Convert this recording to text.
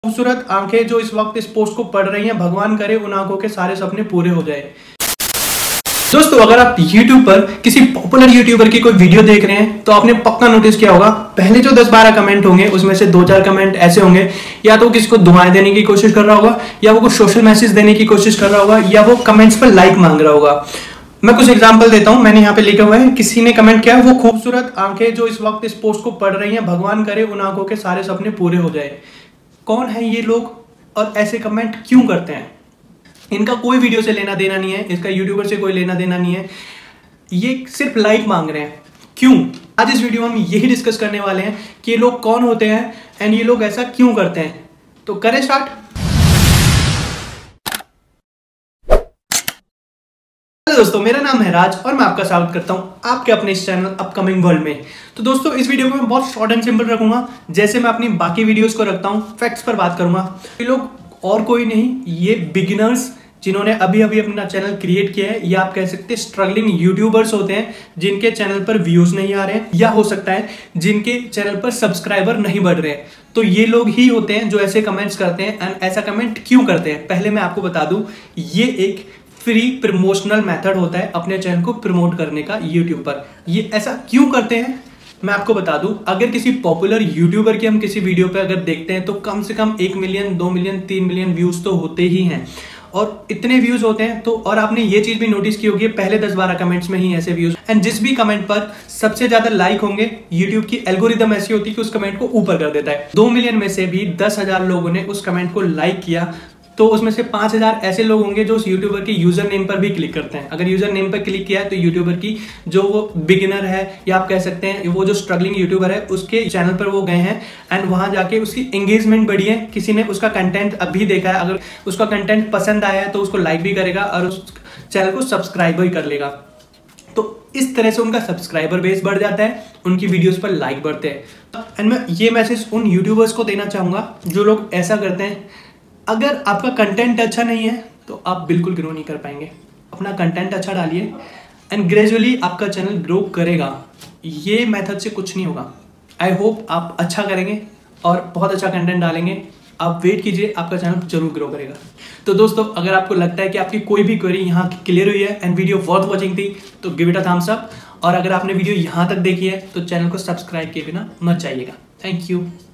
खूबसूरत आंखें जो इस वक्त इस पोस्ट को पढ़ रही हैं, भगवान करे उन आंखों के सारे सपने पूरे हो जाए। दोस्तों, अगर आप YouTube पर किसी पॉपुलर यूट्यूबर की कोई वीडियो देख रहे हैं तो आपने पक्का नोटिस किया होगा, पहले जो 10-12 कमेंट होंगे उसमें से 2-4 कमेंट ऐसे होंगे, या तो किसी को दुआएं देने की कोशिश कर रहा होगा, या वो कुछ सोशल मैसेज देने की कोशिश कर रहा होगा, या वो कमेंट्स पर लाइक मांग रहा होगा। मैं कुछ एग्जांपल देता हूं। मैंने यहाँ पे लिखा हुआ है, किसी ने कमेंट किया, वो खूबसूरत आंखें जो इस वक्त इस पोस्ट को पढ़ रही हैं, भगवान करे उन आंखों के सारे सपने पूरे हो जाए। कौन है ये लोग और ऐसे कमेंट क्यों करते हैं? इनका कोई वीडियो से लेना देना नहीं है, इसका यूट्यूबर से कोई लेना देना नहीं है, ये सिर्फ लाइक मांग रहे हैं। क्यों? आज इस वीडियो में हम यही डिस्कस करने वाले हैं कि ये लोग कौन होते हैं एंड ये लोग ऐसा क्यों करते हैं। तो करें स्टार्ट। हेलो दोस्तों, मेरा नाम है राज और मैं आपका स्वागत करता हूं आपके अपने इस चैनल अपकमिंग वर्ल्ड में। तो दोस्तों, इस वीडियो को मैं बहुत शॉर्ट एंड सिंपल रखूंगा, जैसे मैं अपनी बाकी वीडियोस को रखता हूं। फैक्ट्स पर बात करूंगा। ये लोग और कोई नहीं, ये बिगिनर्स जिन्होंने अभी अभी अपना चैनल क्रिएट किया है, या आप कह सकते हैं स्ट्रगलिंग यूट्यूबर्स होते हैं जिनके चैनल पर व्यूज नहीं आ रहे हैं, या हो सकता है जिनके चैनल पर सब्सक्राइबर नहीं बढ़ रहे हैं। तो ये लोग ही होते हैं जो ऐसे कमेंट्स करते हैं। एंड ऐसा कमेंट क्यों करते हैं, पहले मैं आपको बता दूं, ये एक फ्री प्रमोशनल मेथड होता है अपने चैनल को प्रमोट करने का यूट्यूब पर। ये ऐसा क्यों करते हैं मैं आपको बता दूं। अगर किसी पॉपुलर यूट्यूबर की हम किसी वीडियो पे अगर देखते हैं तो कम से कम 1 मिलियन, 2 मिलियन, 3 मिलियन व्यूज तो होते ही हैं, और इतने व्यूज होते हैं तो, और आपने ये चीज भी नोटिस की होगी, पहले 10-12 कमेंट्स में ही ऐसे व्यूज, एंड जिस भी कमेंट पर सबसे ज्यादा लाइक होंगे, यूट्यूब की एल्गोरिदम ऐसी होती है कि उस कमेंट को ऊपर कर देता है। 2 मिलियन में से भी 10,000 लोगों ने उस कमेंट को लाइक किया तो उसमें से 5,000 ऐसे लोग होंगे जो उस यूट्यूबर के यूजर नेम पर भी क्लिक करते हैं। अगर यूजर नेम पर क्लिक किया है तो यूट्यूबर की जो वो बिगिनर है, या आप कह सकते हैं वो जो स्ट्रगलिंग यूट्यूबर है, उसके चैनल पर वो गए हैं एंड वहां जाके उसकी एंगेजमेंट बढ़ी है। किसी ने उसका कंटेंट अभी देखा है, अगर उसका कंटेंट पसंद आया है तो उसको लाइक भी करेगा और उस चैनल को सब्सक्राइब भी कर लेगा। तो इस तरह से उनका सब्सक्राइबर बेस बढ़ जाता है, उनकी वीडियोस पर लाइक बढ़ते हैं। एंड मैं ये मैसेज उन यूट्यूबर्स को देना चाहूंगा जो लोग ऐसा करते हैं। अगर आपका कंटेंट अच्छा नहीं है तो आप बिल्कुल ग्रो नहीं कर पाएंगे। अपना कंटेंट अच्छा डालिए एंड ग्रेजुअली आपका चैनल ग्रो करेगा। ये मेथड से कुछ नहीं होगा। आई होप आप अच्छा करेंगे और बहुत अच्छा कंटेंट डालेंगे। आप वेट कीजिए, आपका चैनल जरूर ग्रो करेगा। तो दोस्तों, अगर आपको लगता है कि आपकी कोई भी क्वेरी यहाँ क्लियर हुई है एंड वीडियो वर्थ वॉचिंग थी तो give it a thumbs up, और अगर आपने वीडियो यहाँ तक देखी है तो चैनल को सब्सक्राइब किए बिना मत जाइएगा। Thank you.